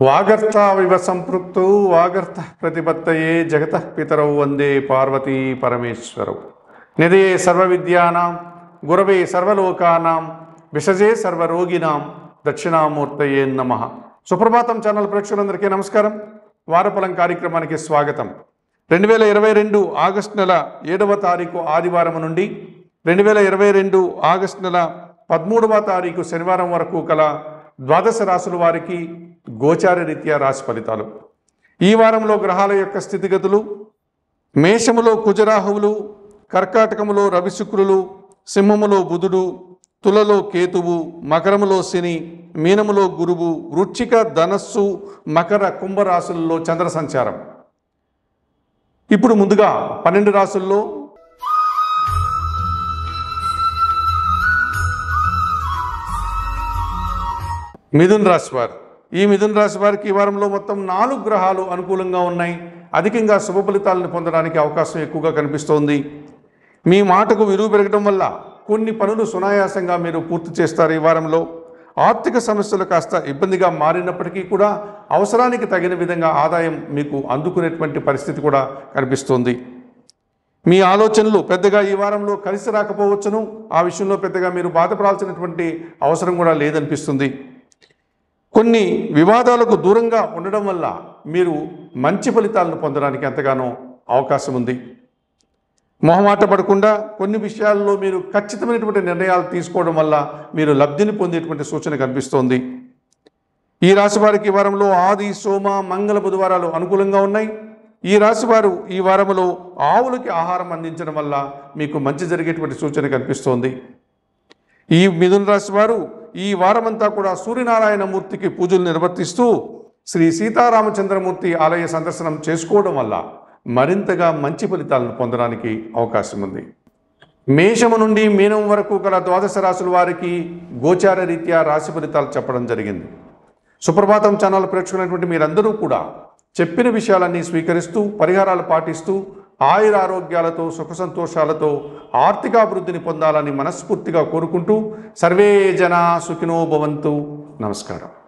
వాగర్తావివ సంపృక్తౌ వాగర్త ప్రతిపత్తయే జగతః పితరౌ వందే పార్వతీ పరమేశ్వరౌ నిధయే సర్వవిద్యానాం గురవే సర్వలోకానాం విషజే సర్వరోగినాం దక్షిణామూర్తయే నమః. సుప్రభాతం ఛానల్ ప్రేక్షకులందరికీ నమస్కారం. వారఫలం కార్యక్రమానికి స్వాగతం. 2022 ఆగస్టు నెల 7వ తారీఖు ఆదివారం నుండి 2022 ఆగస్టు నెల 13వ తారీఖు శనివారం వరకు కల ద్వాదశ రాశుల వారికి గోచార రీత్యా రాశి ఫలితాలు. ఈ వారంలో గ్రహాల యొక్క స్థితిగతులు: మేషములో కుజరాహువులు, కర్కాటకములో రవి శుక్రులు, సింహములో బుధుడు, తులలో కేతువు, మకరములో శని, మీనములో గురువు, వృశ్చిక ధనస్సు మకర కుంభరాశులలో చంద్ర సంచారం. ఇప్పుడు ముందుగా 12 రాశుల్లో మిథున రాశి వారు. ఈ మిథున రాశి వారికి ఈ వారంలో మొత్తం 4 గ్రహాలు అనుకూలంగా ఉన్నాయి. అధికంగా శుభ ఫలితాలను పొందడానికి అవకాశం ఎక్కువగా కనిపిస్తోంది. మీ మాటకు విలువ పెరగడం వల్ల కొన్ని పనులు సునాయాసంగా మీరు పూర్తి చేస్తారు. ఈ వారంలో ఆర్థిక సమస్యలు కాస్త ఇబ్బందిగా మారినప్పటికీ కూడా అవసరానికి తగిన విధంగా ఆదాయం మీకు అందుకునేటువంటి పరిస్థితి కూడా కనిపిస్తోంది. మీ ఆలోచనలు పెద్దగా ఈ వారంలో కలిసి రాకపోవచ్చును. ఆ విషయంలో పెద్దగా మీరు బాధపడాల్సినటువంటి అవసరం కూడా లేదనిపిస్తుంది. కొన్ని వివాదాలకు దూరంగా ఉండడం వల్ల మీరు మంచి ఫలితాలను పొందడానికి ఎంతగానో అవకాశం ఉంది. మొహమాట పడకుండా కొన్ని విషయాల్లో మీరు ఖచ్చితమైనటువంటి నిర్ణయాలు తీసుకోవడం వల్ల మీరు లబ్ధిని పొందేటువంటి సూచన కనిపిస్తోంది. ఈ రాశి వారికి ఈ వారంలో ఆది, సోమ, మంగళ, బుధవారాలు అనుకూలంగా ఉన్నాయి. ఈ రాశి వారు ఈ వారంలో ఆవులకి ఆహారం అందించడం వల్ల మీకు మంచి జరిగేటువంటి సూచన కనిపిస్తోంది. ఈ మిథున రాశి వారు ఈ వారమంతా కూడా సూర్యనారాయణ మూర్తికి పూజలు నిర్వర్తిస్తూ శ్రీ సీతారామచంద్రమూర్తి ఆలయ సందర్శనం చేసుకోవడం వల్ల మరింతగా మంచి ఫలితాలను పొందడానికి అవకాశం ఉంది. మేషము నుండి మీనం వరకు గల ద్వాదశ రాశుల వారికి గోచార రీత్యా రాశి ఫలితాలు చెప్పడం జరిగింది. సుప్రభాతం ఛానల్ ప్రేక్షకులైనటువంటి మీరందరూ కూడా చెప్పిన విషయాలన్నీ స్వీకరిస్తూ పరిహారాలు పాటిస్తూ ఆయురారోగ్యాలతో సుఖ సంతోషాలతో ఆర్థికాభివృద్ధిని పొందాలని మనస్ఫూర్తిగా కోరుకుంటూ సర్వే జనా సుఖినో భవంతు. నమస్కారం.